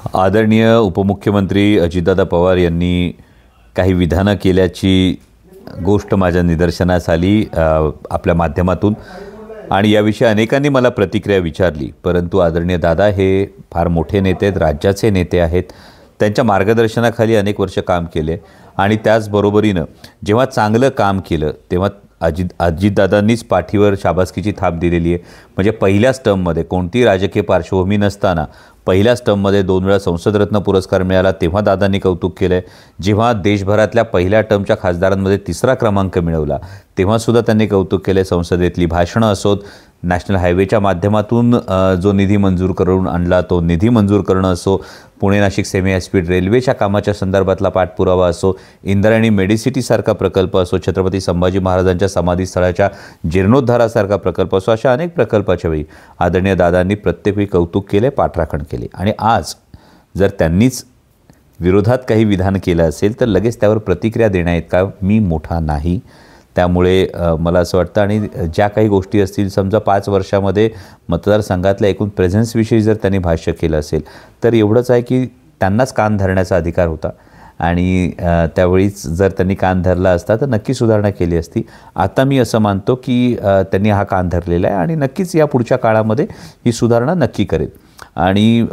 आदरणीय उपमुख्यमंत्री अजितदादा पवार यांनी काही विधानं केल्याची गोष्ट माझ्या निदर्शनास आली आपल्या माध्यमातून आणि याविषयी अनेकांनी मला प्रतिक्रिया विचारली। परंतु आदरणीय दादा हे फार मोठे नेते आहेत, राज्याचे नेते आहेत। त्यांच्या मार्गदर्शनाखाली अनेक वर्ष काम केले आणि त्याचबरोबरीनं जेव्हा चांगलं काम केलं तेव्हा अजितदादांनीच पाठीवर शाबासकीची थाप दिलेली आहे। म्हणजे पहिल्याच टर्ममध्ये कोणती राजकीय पार्श्वभूमी नसताना पहिल्याच टर्ममध्ये 2 वेळा संसदरत्न पुरस्कार मिळाला तेव्हा दादांनी कौतुक केले। जेव्हा देशभरातल्या पहिल्या टर्मच्या खासदारांमध्ये 3रा क्रमांक मिळवला तेव्हासुद्धा त्यांनी कौतुक केले। संसदेतली भाषणं असोत, नॅशनल हायवेच्या माध्यमातून जो निधी मंजूर करून आणला तो निधी मंजूर करणं असो, Pune Nashik semi high speed रेल्वेच्या कामाच्या संदर्भातला पाठपुरावा असो, इंद्रायणी मेडिसिटीसारखा प्रकल्प असो, छत्रपती संभाजी महाराजांच्या समाधीस्थळाच्या जीर्णोद्धारासारखा प्रकल्प असो, अशा अनेक प्रकल्पाच्या वेळी आदरणीय दादांनी प्रत्येक वेळी कौतुक केले, पाठराखण केली। आणि आज जर त्यांनीच विरोधात काही विधान केलं असेल तर लगेच त्यावर प्रतिक्रिया देण्याइतका मी मोठा नाही। त्यामुळे मला असं वाटतं आणि ज्या काही गोष्टी असतील, समजा 5 वर्षामध्ये मतदारसंघातल्या एकूण प्रेझेन्सविषयी जर त्यांनी भाष्य केलं असेल तर एवढंच आहे की त्यांनाच कान धरण्याचा अधिकार होता आणि त्यावेळीच जर त्यांनी कान धरला असता तर नक्की सुधारणा केली असती। आता मी असं मानतो की त्यांनी हा कान धरलेला आहे आणि नक्कीच या पुढच्या काळामध्ये ही सुधारणा नक्की करेल। आणि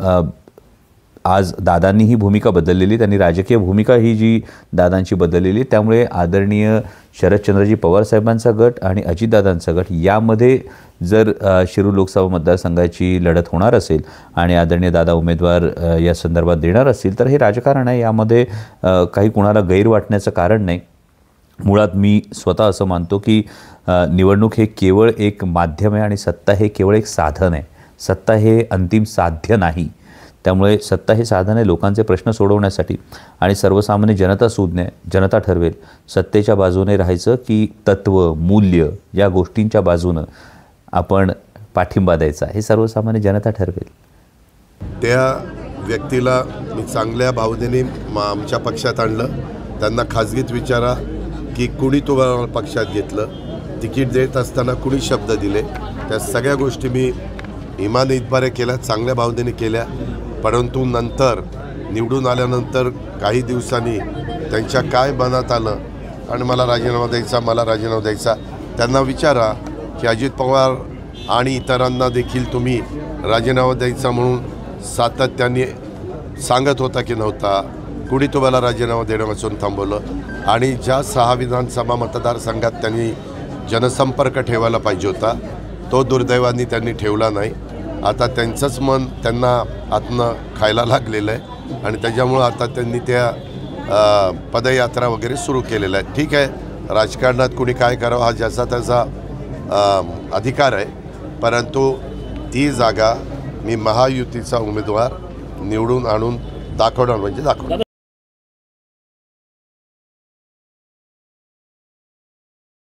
आज दादांनी ही भूमिका बदललेली, त्यांनी राजकीय भूमिका ही जी दादांची बदललेली, त्यामुळे आदरणीय शरदचंद्रजी पवार साहेबांचा गट आणि अजितदादांचा गट यामध्ये जर शिरूर लोकसभा मतदारसंघाची लढत होणार असेल आणि आदरणीय दादा उमेदवार या संदर्भात देणार असतील तर हे राजकारण आहे, यामध्ये काही कुणाला गैर वाटण्याचं कारण नाही। मुळात मी स्वतः असं मानतो की निवडणूक हे केवळ एक माध्यम आहे आणि सत्ता हे केवळ एक साधन आहे। सत्ता हे अंतिम साध्य नाही। त्यामुळे सत्ता हे साधन आहे लोकांचे प्रश्न सोडवण्यासाठी आणि सर्वसामान्य जनता सुज्ञ आहे, जनता ठरवेल सत्तेच्या बाजूने राहायचं की तत्व मूल्य या गोष्टींच्या बाजूनं आपण पाठिंबा द्यायचा हे सर्वसामान्य जनता ठरवेल। त्या व्यक्तीला मी चांगल्या भावनेने आमच्या पक्षात आणलं। त्यांना खाजगीत विचारा की कुणी तुम्हाला पक्षात घेतलं, तिकीट देत असताना कुणी शब्द दिले, त्या सगळ्या गोष्टी मी इमान इतबारे केल्या, चांगल्या भावनेने केल्या। परंतु नंतर निवडून आल्यानंतर काही दिवसांनी त्यांच्या काय मनात आलं आणि मला राजीनामा द्यायचा, त्यांना विचारा की अजित पवार आणि इतरांना देखील तुम्ही राजीनामा द्यायचा म्हणून सातत्याने सांगत होता की नव्हता, कुणी तुम्हाला राजीनामा देण्यापासून थांबवलं। आणि ज्या 6 विधानसभा मतदारसंघात त्यांनी जनसंपर्क ठेवायला पाहिजे होता तो दुर्दैवाने त्यांनी ठेवला नाही। आता त्यांचंच मन त्यांना आतनं खायला लागलेलं आहे आणि त्याच्यामुळं आता त्यांनी त्या पदयात्रा वगैरे सुरू केलेल्या आहेत। ठीक आहे, राजकारणात कुणी काय करावं हा ज्याचा त्याचा अधिकार आहे, परंतु ती जागा मी महायुतीचा उमेदवार निवडून आणून दाखवणार म्हणजे दाखवणार।